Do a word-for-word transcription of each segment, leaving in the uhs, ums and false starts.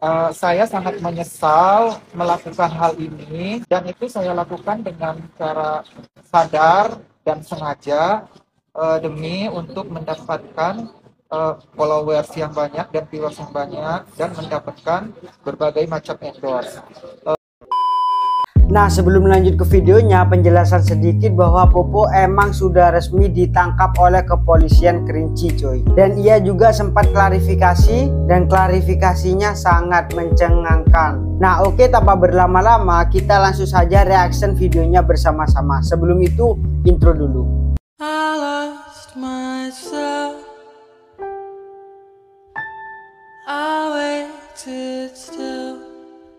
Uh, saya sangat menyesal melakukan hal ini, dan itu saya lakukan dengan cara sadar dan sengaja uh, demi untuk mendapatkan uh, followers yang banyak dan viewers yang banyak dan mendapatkan berbagai macam endorse. Uh, Nah, sebelum lanjut ke videonya, penjelasan sedikit bahwa Popo emang sudah resmi ditangkap oleh kepolisian Kerinci coy. Dan ia juga sempat klarifikasi, dan klarifikasinya sangat mencengangkan. Nah oke, tanpa berlama-lama kita langsung saja reaction videonya bersama-sama. Sebelum itu intro dulu. I lost myself. I waited still.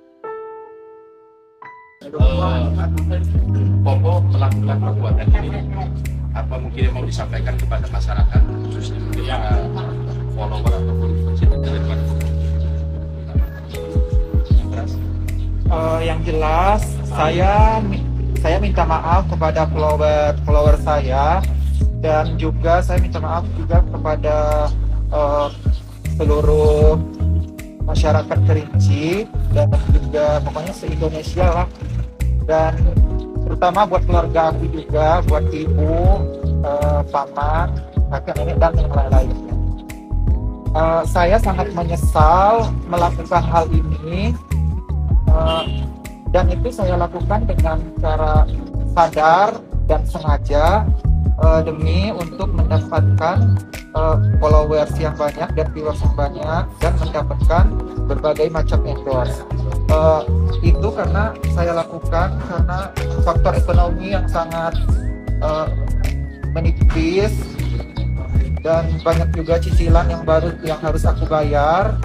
Uh, Popo melakukan perbuatan ini apa mungkin mau disampaikan kepada masyarakat, khususnya mungkin para follower ataupun pecinta daripada Popo? Uh, yang jelas saya saya minta maaf kepada follower follower saya, dan juga saya minta maaf juga kepada uh, seluruh masyarakat Kerinci dan juga pokoknya se-Indonesia lah, dan terutama buat keluarga aku juga, buat ibu, uh, paman, kakek nenek dan yang lain-lainnya. Uh, saya sangat menyesal melakukan hal ini, uh, dan itu saya lakukan dengan cara sadar dan sengaja uh, demi untuk mendapatkan uh, followers yang banyak dan viewers yang banyak dan mendapatkan berbagai macam endorse. Uh, itu karena saya lakukan karena faktor ekonomi yang sangat uh, menipis, dan banyak juga cicilan yang baru yang harus aku bayar.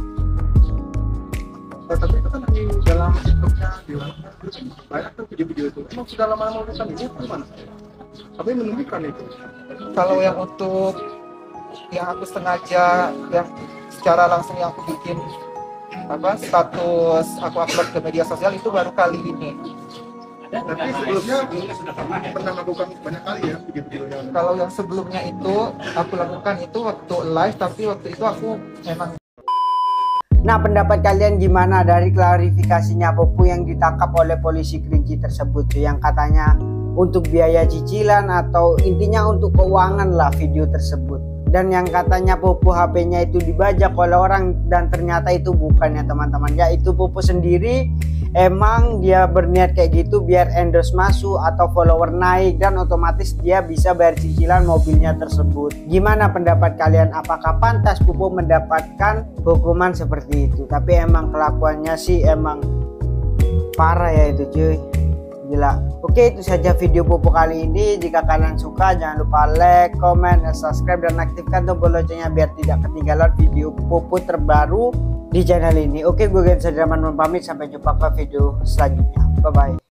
Nah, tapi itu kan di dalam TikToknya, di banyak tuh video-video itu. Emang sudah lama melakukan itu gimana? Apa yang menunjukkan itu? Kalau yang untuk yang aku sengaja, yang secara langsung yang aku bikin apa status aku upload ke media sosial, itu baru kali ini. Tapi sebelumnya sudah pernah ya? Pernah melakukan banyak kali ya video-video yang... Kalau yang sebelumnya itu aku lakukan itu waktu live, tapi waktu itu aku memang. Nah, pendapat kalian gimana dari klarifikasinya Popo yang ditangkap oleh polisi Kerinci tersebut, yang katanya untuk biaya cicilan atau intinya untuk keuangan lah video tersebut, dan yang katanya Popo H P-nya itu dibajak oleh orang, dan ternyata itu bukan ya teman-teman ya, itu Popo sendiri emang dia berniat kayak gitu biar endorse masuk atau follower naik, dan otomatis dia bisa bayar cicilan mobilnya tersebut. Gimana pendapat kalian? Apakah pantas Popo mendapatkan hukuman seperti itu? Tapi emang kelakuannya sih emang parah ya itu cuy, gila. Oke, itu saja video Popo kali ini. Jika kalian suka, jangan lupa like, comment, dan subscribe, dan aktifkan tombol loncengnya biar tidak ketinggalan video Popo terbaru di channel ini. Oke, gue Gen Sadraman pamit, sampai jumpa ke video selanjutnya. Bye bye.